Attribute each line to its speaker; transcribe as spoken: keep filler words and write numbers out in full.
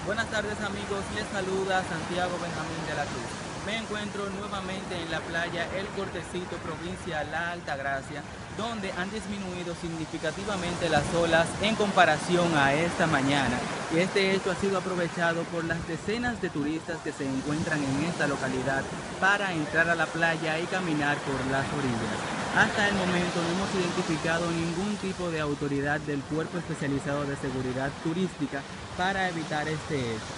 Speaker 1: Buenas tardes amigos, les saluda Santiago Benjamín de la Cruz. Me encuentro nuevamente en la playa El Cortecito, provincia La Altagracia, donde han disminuido significativamente las olas en comparación a esta mañana. Y este hecho ha sido aprovechado por las decenas de turistas que se encuentran en esta localidad para entrar a la playa y caminar por las orillas. Hasta el momento no hemos identificado ningún tipo de autoridad del Cuerpo Especializado de Seguridad Turística para evitar este hecho.